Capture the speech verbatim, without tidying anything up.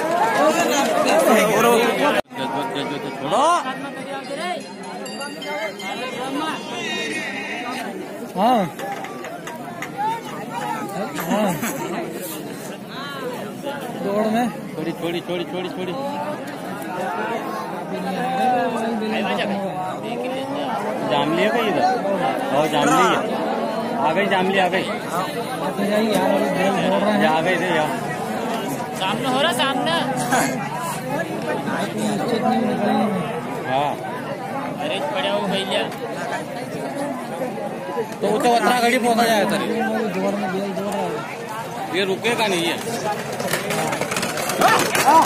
हाँ हाँ दौड़ में छोड़ी छोड़ी छोड़ी छोड़ी छोड़ी जामली है भाई इधर और जामली है आ गई जामली आ गई आ गई थे यार सामने हो रहा सामने हाँ अरे पड़ा हो भैया तो वो तो उतना घड़ी पहुंचा जाए तरी ये रुकेगा नहीं है